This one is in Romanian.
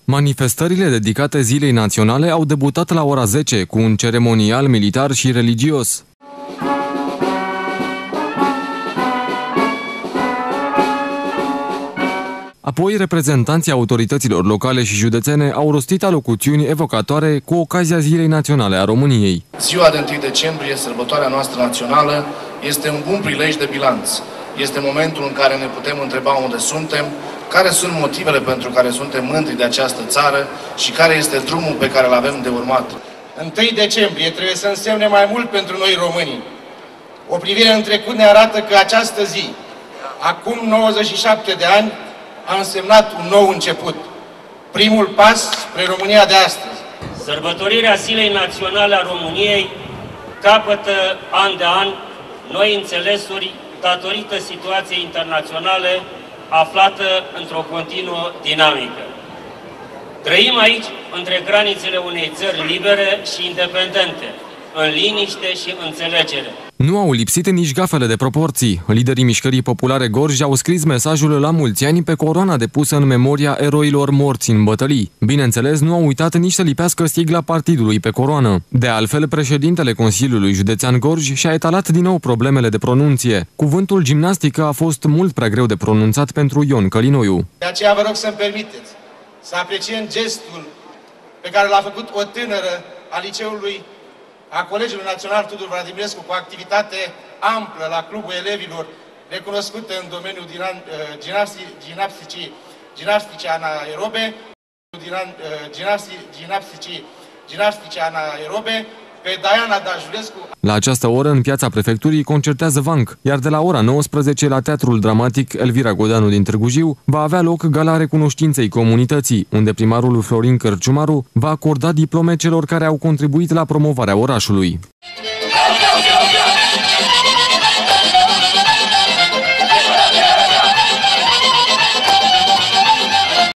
Manifestările dedicate Zilei Naționale au debutat la ora 10 cu un ceremonial militar și religios. Apoi, reprezentanții autorităților locale și județene au rostit alocuțiuni evocatoare cu ocazia Zilei Naționale a României. Ziua de 1 decembrie, sărbătoarea noastră națională, este un bun prilej de bilanț. Este momentul în care ne putem întreba unde suntem, care sunt motivele pentru care suntem mândri de această țară și care este drumul pe care îl avem de urmat. 1 decembrie trebuie să însemne mai mult pentru noi românii. O privire în trecut ne arată că această zi, acum 97 de ani, a însemnat un nou început. Primul pas spre România de astăzi. Sărbătorirea Zilei Naționale a României capătă an de an noi înțelesuri datorită situației internaționale aflată într-o continuă dinamică. Trăim aici între granițele unei țări libere și independente, în liniște și înțelegere. Nu au lipsit nici gafele de proporții. Liderii Mișcării Populare Gorj au scris mesajul la mulți ani pe coroana depusă în memoria eroilor morți în bătălii. Bineînțeles, nu au uitat nici să lipească sigla partidului pe coroană. De altfel, președintele Consiliului Județean Gorj și-a etalat din nou problemele de pronunție. Cuvântul gimnastică a fost mult prea greu de pronunțat pentru Ion Călinoiu. De aceea vă rog să-mi permiteți să apreciem gestul pe care l-a făcut o tânără a liceului a Colegiului Național Tudor Vladimirescu, cu activitate amplă la Clubul Elevilor, recunoscută în domeniul gimnastice anaerobe, pe Diana Dajulescu. La această oră, în piața prefecturii, concertează Vanc, iar de la ora 19 la Teatrul Dramatic Elvira Godanu din Târgu Jiu va avea loc Gala Recunoștinței Comunității, unde primarul Florin Cărciumaru va acorda diplome celor care au contribuit la promovarea orașului.